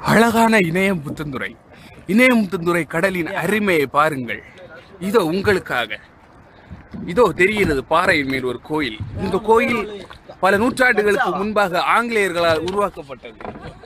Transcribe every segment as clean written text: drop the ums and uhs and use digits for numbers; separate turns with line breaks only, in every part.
அழகான இணையமுத்துந்துறை. இணையமுத்துந்துறை கடலின் அருமையை பாருங்கள். இதோ உங்களுக்காக. இதோ தெரிகிறது பாறையின் மேல் ஒரு கோயில். இந்த கோயில் பல நூற்றாண்டுகளுக்கு முன்பாக ஆங்கிலேயர்களால் உருவாக்கப்பட்டது.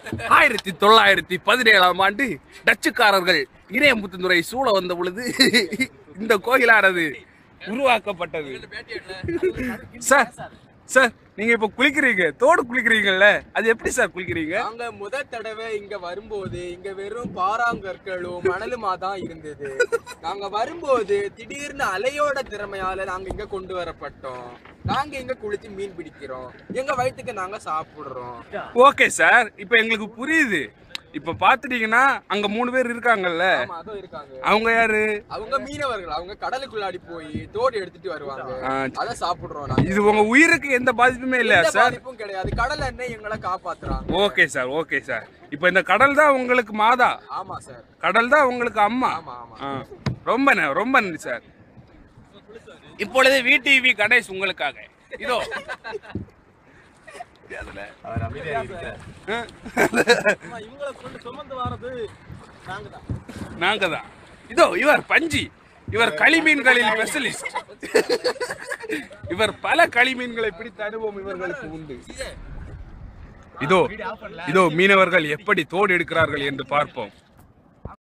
1917ஆம் ஆண்டு டச்சுக்காரர்கள் இணையமுத்துந்துறை சூழ வந்த பொழுது இந்த கோயிலானது உருவாக்கப்பட்டது. சார் சார் நீங்க இப்ப குளிக்கிறீங்க, தோடு குளிக்கிறீங்கல்ல, அது எப்படி சார் குளிக்கிறீங்க?
நாங்க முதல் தடவை இங்க வரும்போது இங்க வெறும் பாறாங்கற்களும் மணலுமா தான் இருந்தது. நாங்க வரும்போது திடீர்னு அலையோட திறமையால நாங்க இங்க கொண்டு வரப்பட்டோம். நாங்க இங்க குளிச்சு மீன் பிடிக்கிறோம், எங்க வயிற்றுக்கு நாங்க சாப்பிடுறோம்.
ஓகே சார், இப்ப எங்களுக்கு புரியுது. இப்ப பாத்துட்டீங்கன்னா அங்க 3 பேர் இருக்காங்கல்ல, அவங்க யாரு?
அவங்க மீனவர்கள். அவங்க கடலுக்குள்ளாடி போய் தோடு எடுத்துட்டு வருவாங்க, அத சாப்பிடுறோம்.
இது உங்க உயிருக்கு எந்த பாதிப்புமே இல்ல சார்?
பாதிப்பும் கிடையாது. கடல் எண்ணெய் எங்களை காப்பாத்துறாங்க.
Okay sir, okay sir. இப்ப இந்த கடல் தான் உங்களுக்கு மாதா?
ஆமா சார்.
கடல் தான் உங்களுக்கு அம்மா? ரொம்ப ரொம்ப நன்றி சார். இப்பொழுது VTV கணேஷ் உங்களுக்காக. இதோ நாங்க தான். இதோ இவர் பஞ்சி, இவர் களிமீன்களில் ஸ்பெஷலிஸ்ட். இவர் பல களிமீன்களை பிடித்த அனுபவம் இவர்களுக்கு உண்டு. இதோ இதோ மீனவர்கள் எப்படி தோடு எடுக்கிறார்கள் என்று பார்ப்போம்.